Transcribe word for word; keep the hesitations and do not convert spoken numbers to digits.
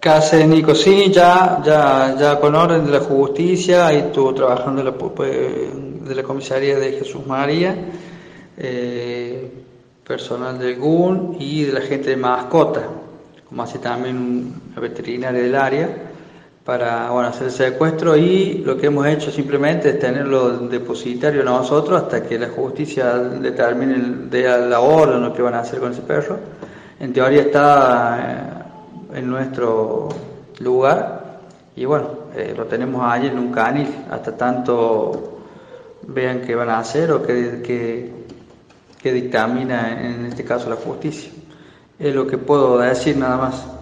¿Qué hace Nico? Sí, ya, ya, ya con orden de la justicia, ahí estuvo trabajando la, de la comisaría de Jesús María, eh, personal del G U N y de la gente de mascota, como así también la veterinaria del área, para bueno, hacer el secuestro, y lo que hemos hecho simplemente es tenerlo depositario nosotros hasta que la justicia determine, dé la orden o qué van a hacer con ese perro. En teoría está eh, en nuestro lugar y bueno, eh, lo tenemos ahí en un canil hasta tanto vean qué van a hacer o qué, qué, qué dictamina en este caso la justicia. Es lo que puedo decir nada más.